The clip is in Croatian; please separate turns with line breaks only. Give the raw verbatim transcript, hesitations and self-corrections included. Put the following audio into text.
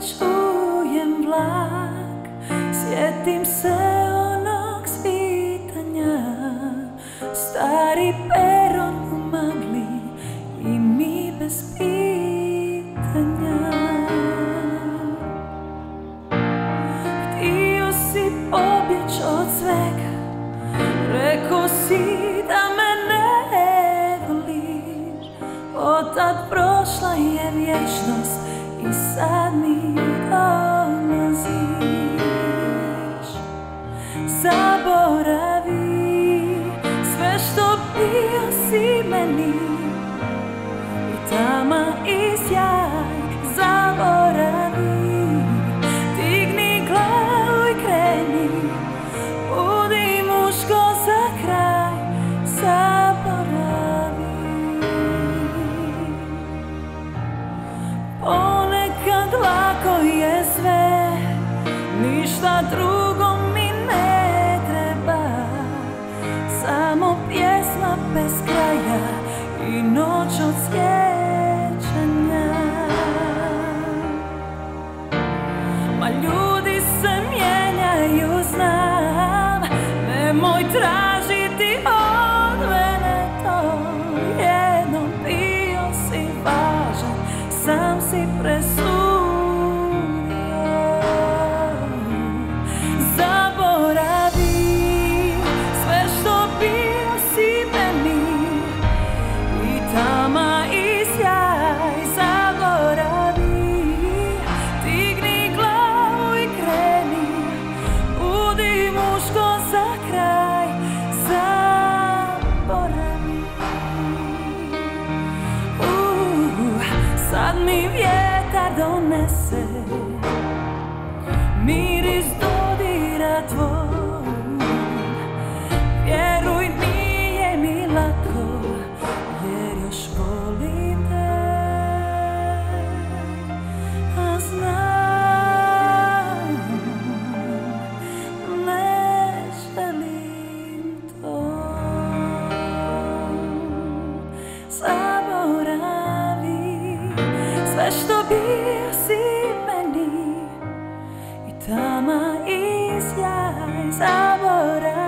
čujem vlak, sjetim se onog svitanja, stari peron u magli i mi bez pitanja. Htio si pobjeć od svega, rekao si da me ne voliš, otad prošla je vječnost i sad mi dolaziš. Zaboravi sve što bio si meni, i tama i sjaj. Zaboravi, digni glavu i kreni, budi muško za kraj. Zaboravi, ponekad lako je sve, ništa drugo mi ne treba, samo pjesma bez kraja i noć od sjećanja. Ma ljudi se mijenjaju, znam, nemoj tražiti od mene to. Jednom bio si važan, sam si presudio. Zaboravi sve što bio si meni, i tama i sjaj. Zaboravi, digni glavu i kreni, budi muško za kraj. Zaboravi, uh, sad mi vjetar donese miris dodira tvoj. Vjeruj, nije mi lako, jer još volim te, a znam, ne želim to. Zaboravi sve što bio si meni, i tama i sjaj. Zaboravi,